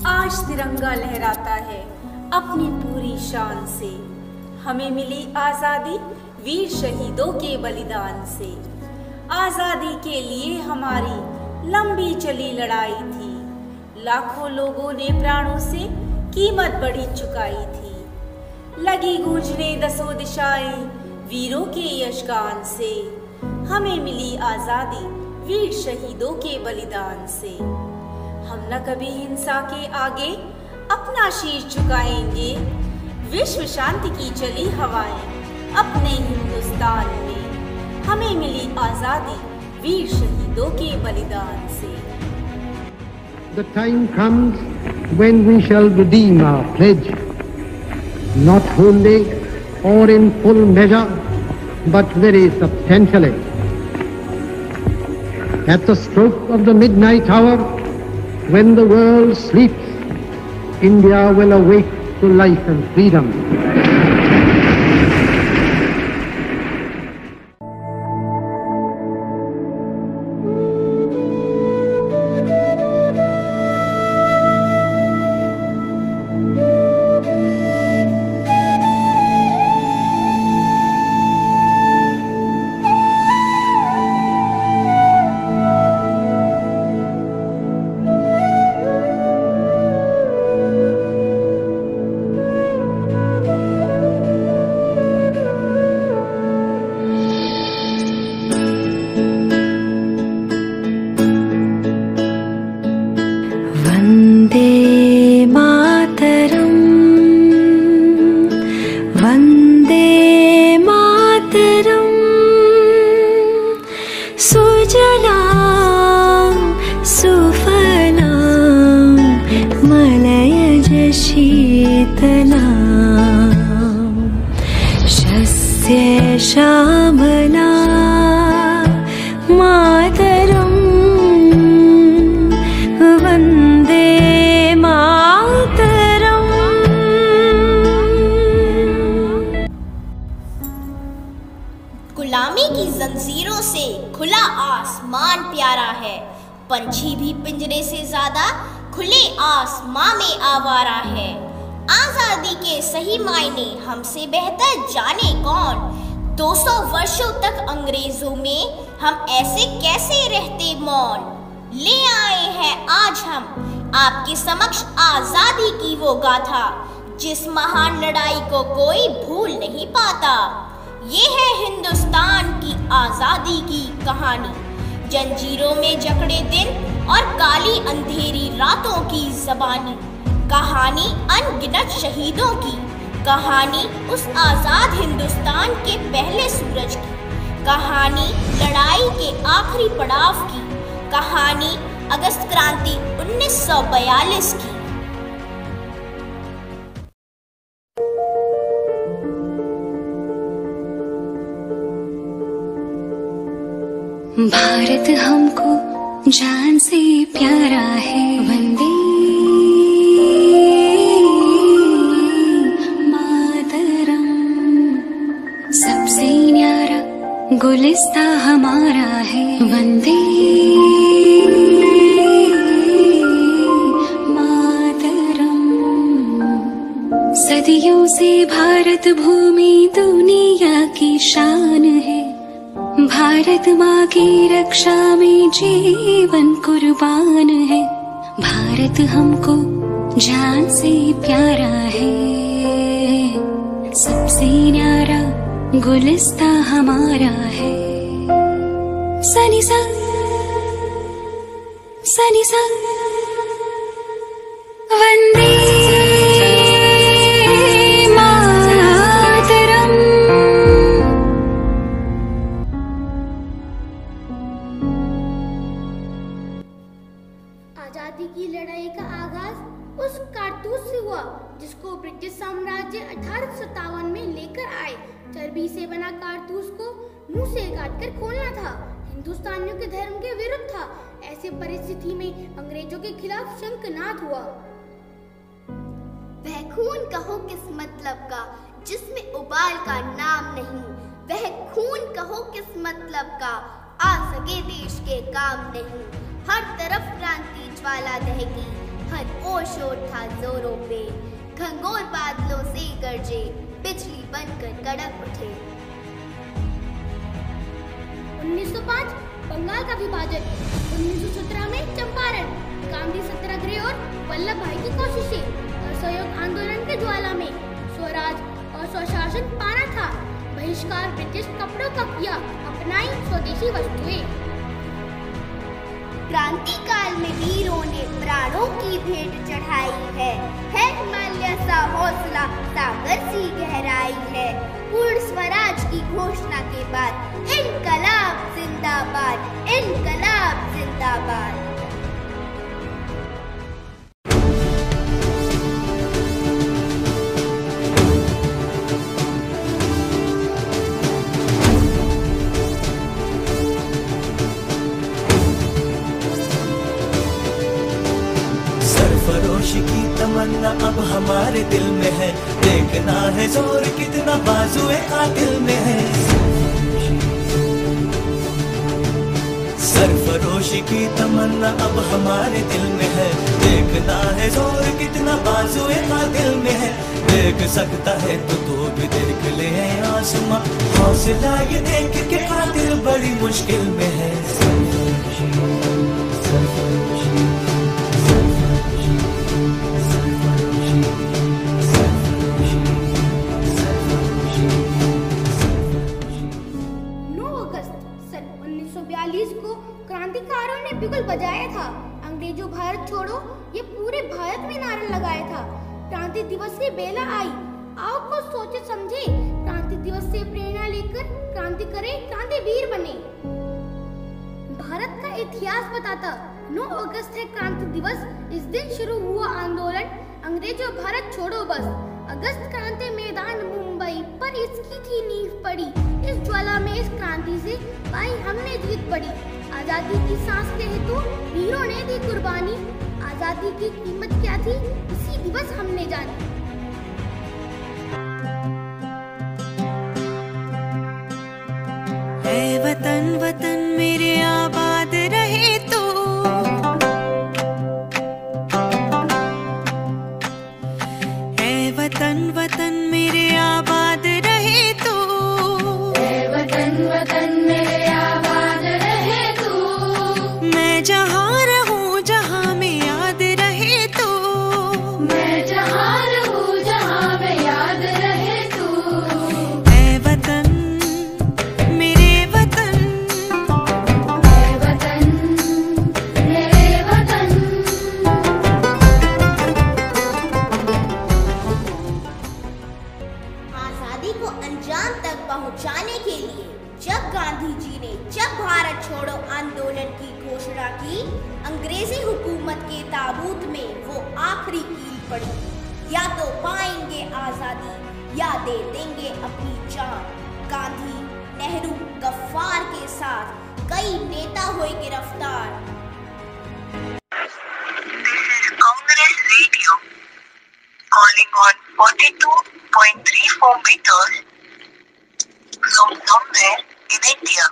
आज तिरंगा लहराता है अपनी पूरी शान से। हमें मिली आज़ादी वीर शहीदों के बलिदान से। आज़ादी के लिए हमारी लंबी चली लड़ाई थी। लाखों लोगों ने प्राणों से कीमत बड़ी चुकाई थी। लगी गूंजने दसों दिशाएं वीरों के यशगान से। हमें मिली आज़ादी वीर शहीदों के बलिदान से। हम न कभी हिंसा के आगे अपना शीश झुकाएंगे। विश्व शांति की चली हवाएं अपने हिंदुस्तान में। हमें मिली आज़ादी वीर शहीदों के बलिदान से। The time comes when we shall redeem our pledge, not wholly or in full measure, but very substantially. At the stroke of the midnight hour, when the world sleeps, India will awake to life and freedom. Shyamala मातरम वंदे मातरम। गुलामी की जंजीरों से खुला आसमान प्यारा है। पंछी भी पिंजरे से ज्यादा खुले आसमां में आवारा है। आजादी के सही मायने हमसे बेहतर जाने कौन। 200 वर्षों तक अंग्रेजों में हम ऐसे कैसे रहते मौन। ले आए हैं आज हम आपके समक्ष आजादी की वो गाथा, जिस महान लड़ाई को कोई भूल नहीं पाता। ये है हिंदुस्तान की आजादी की कहानी। जंजीरों में जकड़े दिन और काली अंधेरी रातों की जबानी। कहानी अनगिनत शहीदों की, कहानी उस आजाद हिंदुस्तान के पहले सूरज की, कहानी लड़ाई के आखिरी पड़ाव की, कहानी अगस्त क्रांति 1942 की। भारत हमको जान से प्यारा है। वंदे मातरम। सबसे न्यारा गुलिस्ता हमारा है। वंदे मातरम। सदियों से भारत भूमि दुनिया की शान है। भारत माँ की रक्षा में जीवन कुर्बान है। भारत हमको जान से प्यारा है। सबसे न्यारा गुलिस्ता हमारा है। सनी सा वंदे आजादी की लड़ाई का आगाज उस कारतूस से हुआ जिसको ब्रिटिश साम्राज्य 1857 में लेकर आए। चर्बी से बना कारतूस को मुंह से काटकर खोलना था। हिंदुस्तानियों के धर्म के विरुद्ध था। ऐसी परिस्थिति में अंग्रेजों के खिलाफ शंखनाद हुआ। वह खून कहो किस मतलब का जिसमें उबाल का नाम नहीं। वह खून कहो किस मतलब का आ सके देश के काम नहीं। हर तरफ क्रांति ज्वाला दहकी, हर ओर था जोरों पे, घंघोर बादलों से गरजे, बिजली बनकर कड़क उठे। 1905 बंगाल का विभाजन, 1917 में चंपारण, गांधी सत्याग्रह और वल्लभ भाई की कोशिशें, असहयोग आंदोलन के ज्वाला में स्वराज और स्वशासन पाना था, बहिष्कार ब्रिटिश कपड़ों का किया, अपनाई स्वदेशी वस्तुएं। क्रांति काल में वीरों ने प्राणों की भेंट चढ़ाई है हिमालय सा हौसला, सागर सी गहराई है। पूर्ण स्वराज की घोषणा के बाद इनकलाब जिंदाबाद, इनकलाब जिंदाबाद। सरफरोशी की तमन्ना अब हमारे दिल में है, देखना है जोर कितना बाजुए कातिल में है। सरफरोशी की तमन्ना अब हमारे दिल में है, देखना है जोर कितना बाजुए कातिल में है। देख सकता है तो तू भी देख ले आसमां, हौसला ये देख के कातिल बड़ी मुश्किल में है। को क्रांतिकारियों ने बिगुल बजाया था, अंग्रेजों भारत छोड़ो ये पूरे भारत में नारा लगाया था। क्रांति दिवस की बेला आई, आओ कुछ सोचे समझे, क्रांति दिवस से प्रेरणा लेकर क्रांति करे, क्रांतिवीर बने। भारत का इतिहास बताता 9 अगस्त है क्रांति दिवस, इस दिन शुरू हुआ आंदोलन अंग्रेजों भारत छोड़ो बस। अगस्त क्रांति मैदान मुंबई पर इसकी थी नींव पड़ी, इस ज्वाला में इस क्रांति से पाई हमने जीत पड़ी। आजादी की सांस के हेतु वीरों ने दी कुर्बानी, आजादी की कीमत क्या थी इसी दिवस हमने जानी। ऐ वतन वतन मेरे आबाद रहे तू, ऐ वतन वतन मेरे आबाद रहे तू, ऐ वतन वतन मेरे आबाद रहे तू। मैं जहाँ रहूँ जहाँ में याद रहे तू, मैं जहाँ रहूँ जहाँ में याद रहे तू। ऐ वतन मेरे वतन, ऐ वतन मेरे वतन। आजादी को अंजाम तक पहुंचाने के लिए जब गांधी जी ने जब भारत छोड़ो आंदोलन की घोषणा की, अंग्रेजी हुकूमत के ताबूत में वो आखिरी कील पड़ी। या तो पाएंगे आजादी या दे देंगे अपनी जान। गांधी, नेहरू, गफ्फार के साथ कई नेता हुए गिरफ्तार। Congress Radio calling on 42.34 meters from somewhere in India.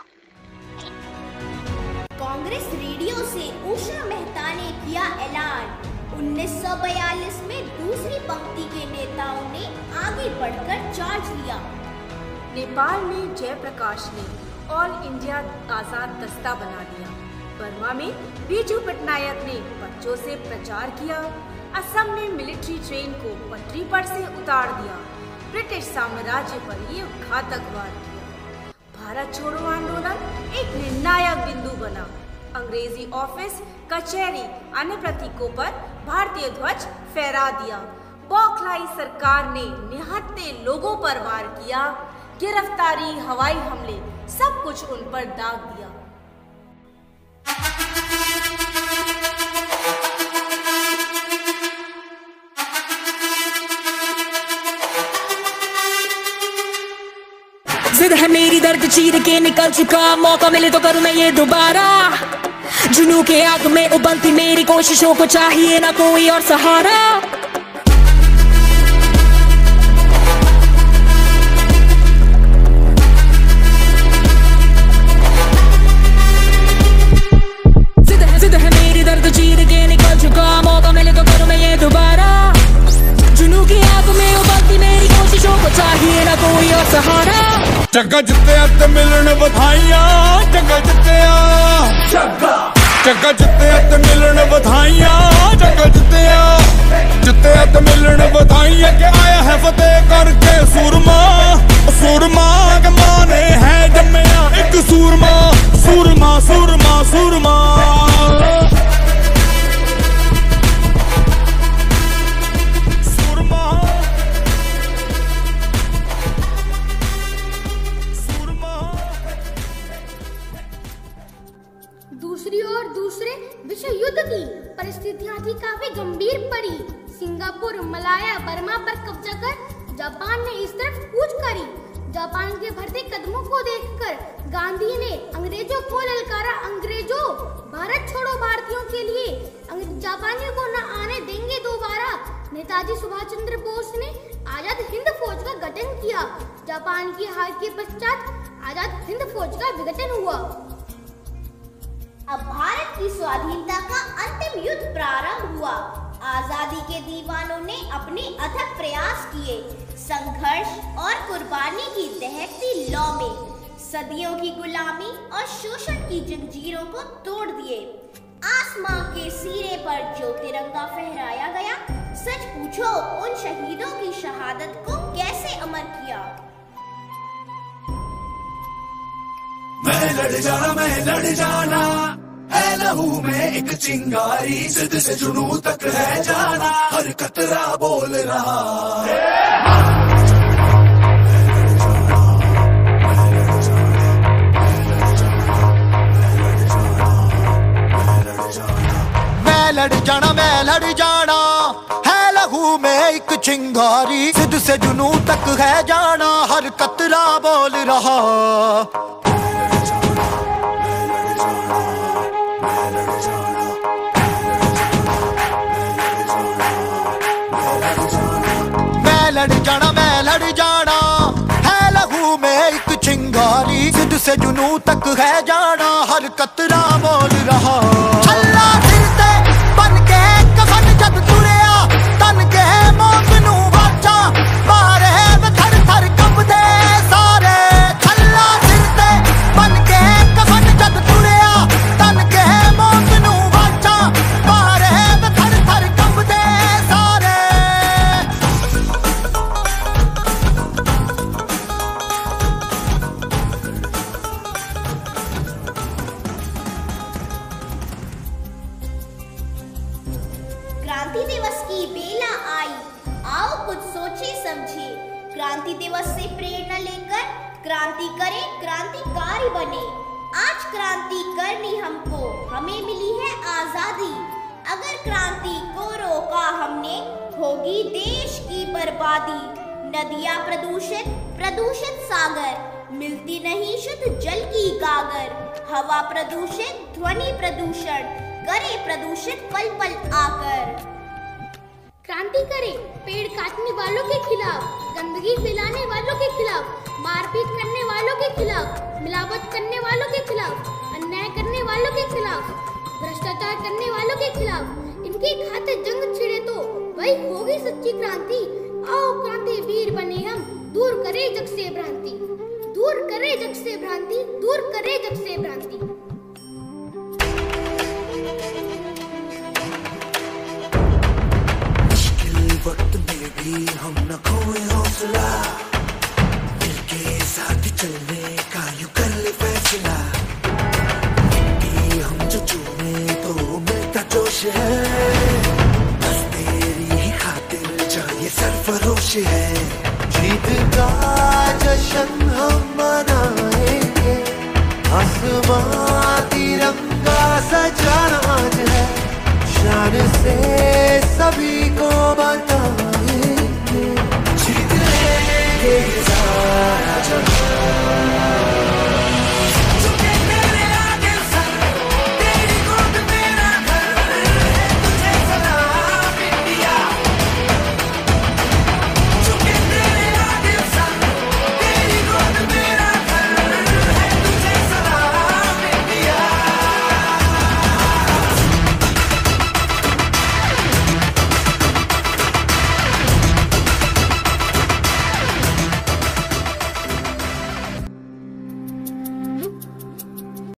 Congress radio से उषा मेहता ने किया ऐलान। 1942 में दूसरी पंक्ति के नेताओं ने आगे बढ़कर चार्ज लिया। नेपाल में जयप्रकाश ने ऑल इंडिया आजाद दस्ता बना दिया। बर्मा में बीजू पटनायक ने बच्चों से प्रचार किया। असम में मिलिट्री ट्रेन को पटरी पर से उतार दिया। ब्रिटिश साम्राज्य पर ये घातक वार किया। भारत छोड़ो आंदोलन एक निर्णायक बिंदु बना। अंग्रेजी ऑफिस, कचहरी, अन्य प्रतीकों पर भारतीय ध्वज फहरा दिया। बौखलाई सरकार ने निहत्थे लोगों पर वार किया। गिरफ्तारी, हवाई हमले, सब कुछ उन पर दाग दिया। जिद है मेरी, दर्द चीर के निकल चुका, मौका मिले तो करूं मैं ये दोबारा। जुनू के आग में उबलती मेरी कोशिशों को चाहिए ना कोई और सहारा। जिद है मेरी, दर्द चीर के निकल चुका, मौका मिले तो जग्गा जित्तिया ते मिलन बधाइयां, जग्गा जित्तिया, जग्गा जित्तिया ते मिलन बधाइयां, जग्गा जित्तिया, जित्तिया ते मिलन बधाइयां के आया है फतेह करके सूरमा, सूरमा के मां ने है जम्मिया एक सूरमा, सूरमा सूरमा सूरमा। दूसरी ओर दूसरे विश्व युद्ध की परिस्थितियां थी काफी गंभीर पड़ी। सिंगापुर, मलाया, बर्मा पर कब्जा कर जापान ने इस तरफ कूच करी। जापान के बढ़ते कदमों को देखकर गांधी ने अंग्रेजों को ललकारा, अंग्रेजों भारत छोड़ो, भारतीयों के लिए जापानियों को न आने देंगे दोबारा। नेताजी सुभाष चंद्र बोस ने आजाद हिंद फौज का गठन किया। जापान की हार के पश्चात आजाद हिंद फौज का विघटन हुआ। अब भारत की स्वाधीनता का अंतिम युद्ध प्रारंभ हुआ। आजादी के दीवानों ने अपने अथक प्रयास किए। संघर्ष और कुर्बानी की दहकती लौ में सदियों की गुलामी और शोषण की जंजीरों को तोड़ दिए। आसमां के सिरे पर जो तिरंगा फहराया गया, सच पूछो उन शहीदों की शहादत को कैसे अमर किया। मैं लड़ जाना है लहू में एक चिंगारी, जिद से जुनून तक है जाना, हर कतरा बोल रहा मैं लड़ जाना है लहू में एक चिंगारी, जिद से जुनून तक है जाना, हर कतरा बोल रहा। मैं लड़ जाना है लहू में एक चिंगारी, जिद से जुनून तक है जाना, हर कतरा बोल रहा। छल्ला फिरते बन के कफन जब तुरिया, तन के मौत नू वाचा, मारे थर थर कंबदे सारे। छल्ला फिरते बन के कफन जब तुरिया, तन के मौत नू वाचा, मारे थर थर कंबदे सारे। क्रांति दिवस की बेला आई, आओ कुछ सोचे समझे। क्रांति दिवस से प्रेरणा लेकर क्रांति करें, क्रांतिकारी बने। आज क्रांति करनी हमको, हमें मिली है आजादी। अगर क्रांति को रोका हमने, होगी देश की बर्बादी। नदियाँ प्रदूषित, प्रदूषित सागर, मिलती नहीं शुद्ध जल की गागर। हवा प्रदूषित, ध्वनि प्रदूषण, करे प्रदूषित पल पल आकर। क्रांति करे पेड़ काटने वालों के खिलाफ, गंदगी फैलाने वालों के खिलाफ, मारपीट करने वालों के खिलाफ, मिलावट करने वालों के खिलाफ, अन्याय करने वालों के खिलाफ, भ्रष्टाचार करने वालों के खिलाफ। इनके खातिर जंग छिड़े तो वही होगी सच्ची क्रांति। आओ क्रांति वीर बने हम, दूर करे जग से भ्रांति, दूर करे जग से भ्रांति, दूर करे जग से भ्रांति। वक्त में भी हम न खोए हौसला, दिल के साथ चलने का यूं कर ले फैसला। कि हम जो चुने तो मिलता जोश है, बस तेरी ही खातिर जा ये सरफरोश है। जीत का जश्न हम मनाएंगे, आसमां तिरंगा सजाना है, शान से सभी को बता